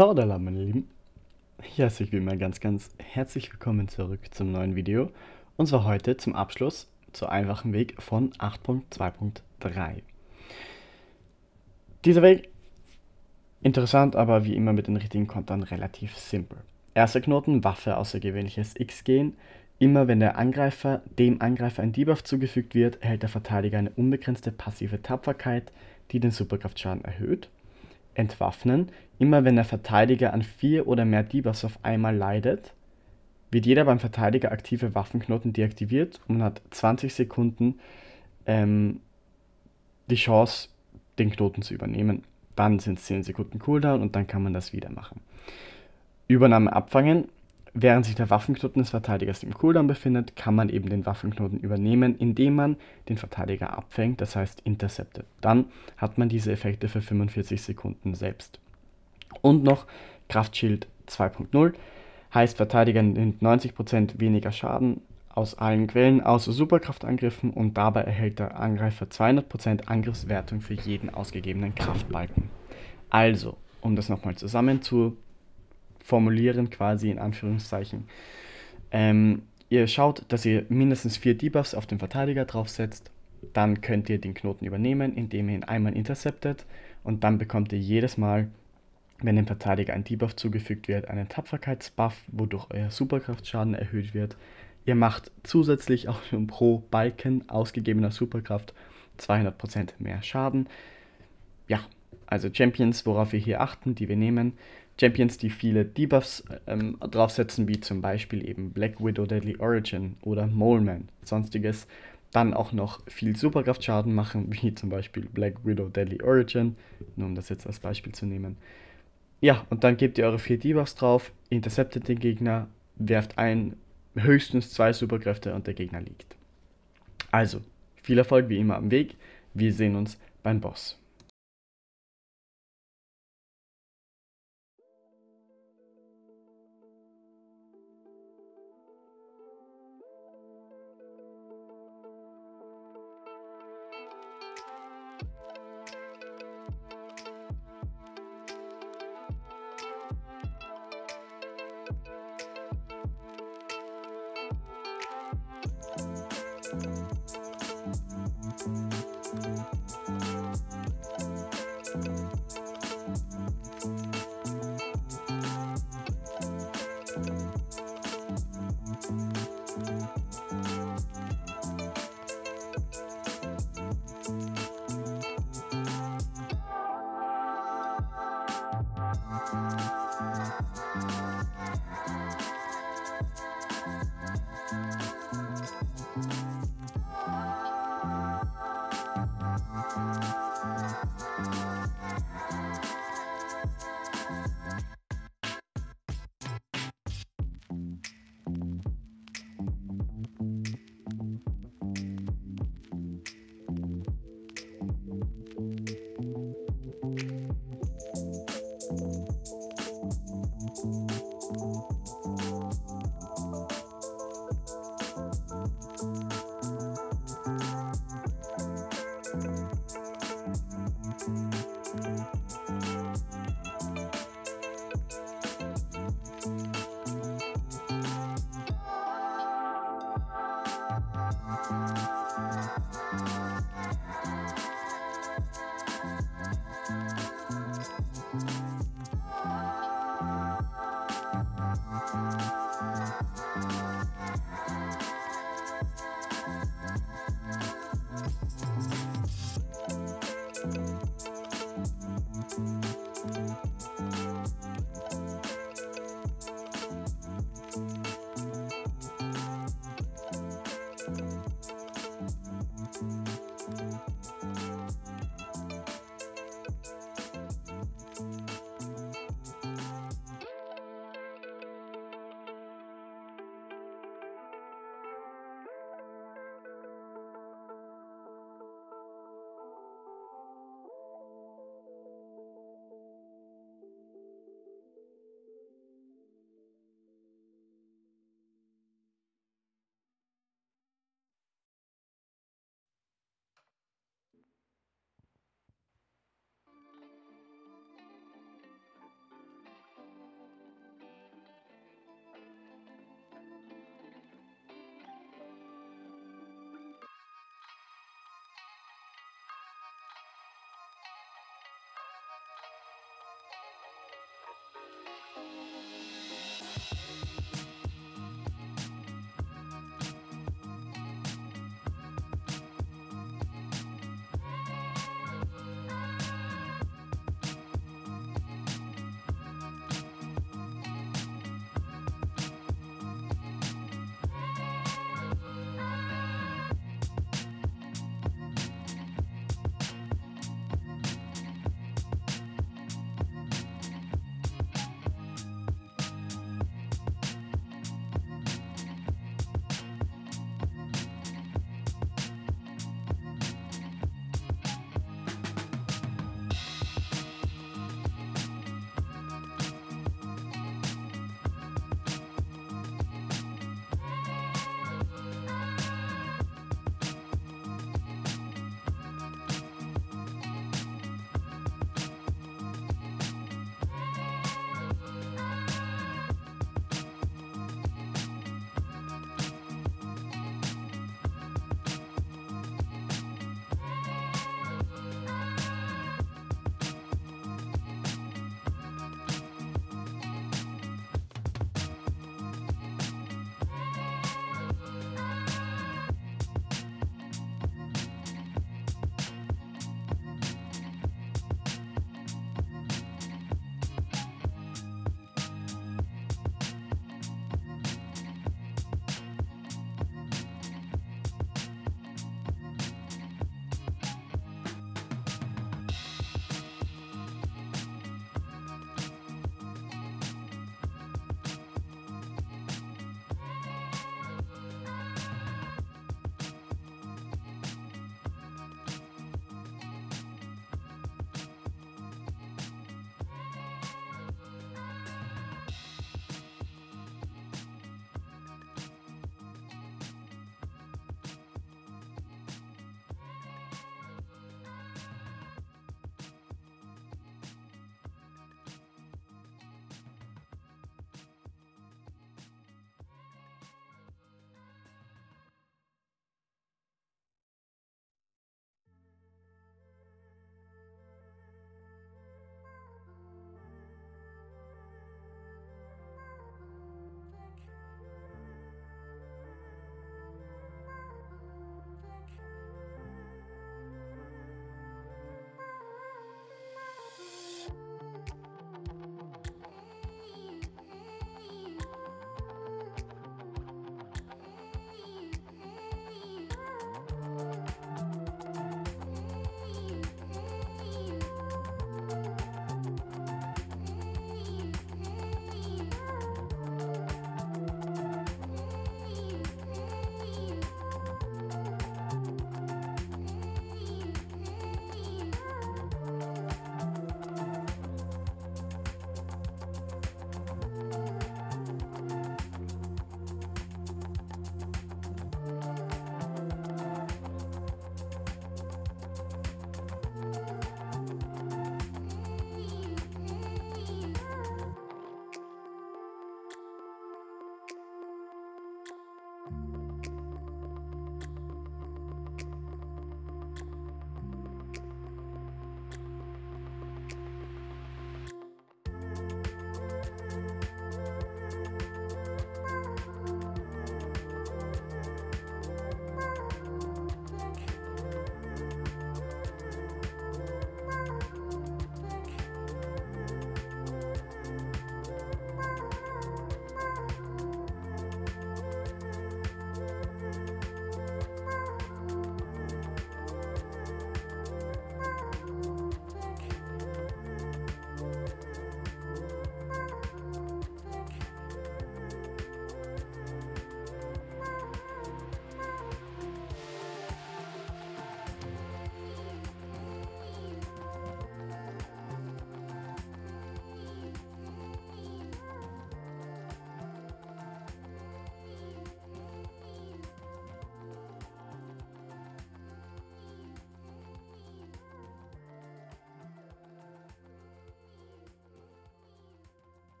Saudala, meine Lieben. Hier heiße ich wie immer ganz herzlich willkommen zurück zum neuen Video. Und zwar heute zum Abschluss zur einfachen Weg von 8.2.3. Dieser Weg, interessant, aber wie immer mit den richtigen Kontern relativ simpel. Erster Knoten, Waffe außergewöhnliches X gehen. Immer wenn dem Angreifer ein Debuff zugefügt wird, erhält der Verteidiger eine unbegrenzte passive Tapferkeit, die den Superkraftschaden erhöht. Entwaffnen. Immer wenn der Verteidiger an 4 oder mehr Debuffs auf einmal leidet, wird jeder beim Verteidiger aktive Waffenknoten deaktiviert und man hat 20 Sekunden die Chance, den Knoten zu übernehmen. Dann sind es 10 Sekunden Cooldown und dann kann man das wieder machen. Übernahme abfangen. Während sich der Waffenknoten des Verteidigers im Cooldown befindet, kann man eben den Waffenknoten übernehmen, indem man den Verteidiger abfängt, das heißt interceptet. Dann hat man diese Effekte für 45 Sekunden selbst. Und noch Kraftschild 2.0, heißt Verteidiger nimmt 90% weniger Schaden aus allen Quellen außer Superkraftangriffen und dabei erhält der Angreifer 200% Angriffswertung für jeden ausgegebenen Kraftbalken. Also, um das nochmal zusammen zu formulieren, quasi in Anführungszeichen. Ihr schaut, dass ihr mindestens 4 Debuffs auf den Verteidiger draufsetzt. Dann könnt ihr den Knoten übernehmen, indem ihr ihn einmal interceptet. Und dann bekommt ihr jedes Mal, wenn dem Verteidiger ein Debuff zugefügt wird, einen Tapferkeitsbuff, wodurch euer Superkraftschaden erhöht wird. Ihr macht zusätzlich auch schon pro Balken ausgegebener Superkraft 200% mehr Schaden. Ja, also Champions, worauf wir hier achten, die wir nehmen. Champions, die viele Debuffs draufsetzen, wie zum Beispiel eben Black Widow Deadly Origin oder Moleman, sonstiges. Dann auch noch viel Superkraftschaden machen, wie zum Beispiel Black Widow Deadly Origin, nur um das jetzt als Beispiel zu nehmen. Ja, und dann gebt ihr eure 4 Debuffs drauf, interceptet den Gegner, werft ein, höchstens 2 Superkräfte und der Gegner liegt. Also, viel Erfolg wie immer am Weg, wir sehen uns beim Boss.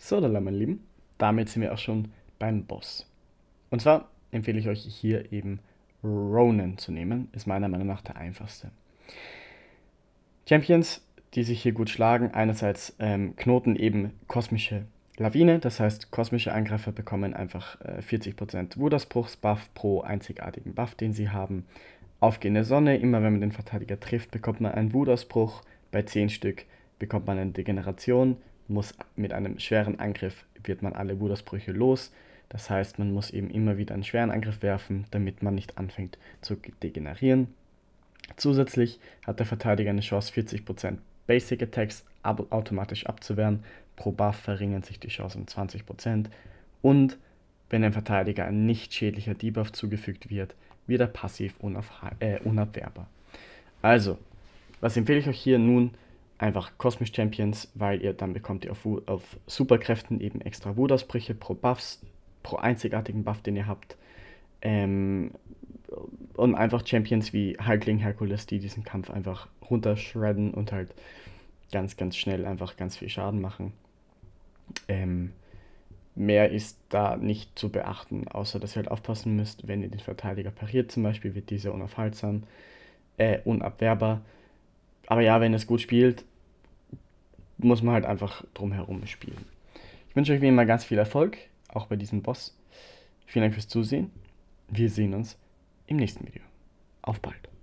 So, dann, meine Lieben, damit sind wir auch schon beim Boss. Und zwar empfehle ich euch hier eben Ronan zu nehmen, ist meiner Meinung nach der einfachste. Champions, die sich hier gut schlagen, einerseits Knoten eben kosmische Lawine, das heißt kosmische Angreifer bekommen einfach 40% Wutausbruchsbuff pro einzigartigen Buff, den sie haben. Aufgehende Sonne, immer wenn man den Verteidiger trifft, bekommt man einen Wutausbruch, bei 10 Stück bekommt man eine Degeneration, muss mit einem schweren Angriff wird man alle Wutausbrüche los. Das heißt, man muss eben immer wieder einen schweren Angriff werfen, damit man nicht anfängt zu degenerieren. Zusätzlich hat der Verteidiger eine Chance, 40% Basic Attacks automatisch abzuwehren. Pro Buff verringern sich die Chancen um 20%. Und wenn dem Verteidiger ein nicht schädlicher Debuff zugefügt wird, wird er passiv unabwehrbar. Also, was empfehle ich euch hier nun? Einfach Kosmisch Champions, weil ihr dann bekommt ihr auf Superkräften eben extra Wutausbrüche pro Buffs, pro einzigartigen Buff, den ihr habt. Und einfach Champions wie Hulkling, Herkules, die diesen Kampf einfach runtershredden und halt ganz, ganz schnell einfach ganz viel Schaden machen. Mehr ist da nicht zu beachten, außer dass ihr halt aufpassen müsst, wenn ihr den Verteidiger pariert zum Beispiel, wird dieser unaufhaltsam, unabwehrbar. Aber ja, wenn es gut spielt, muss man halt einfach drumherum spielen. Ich wünsche euch wie immer ganz viel Erfolg, auch bei diesem Boss. Vielen Dank fürs Zusehen. Wir sehen uns im nächsten Video. Auf bald.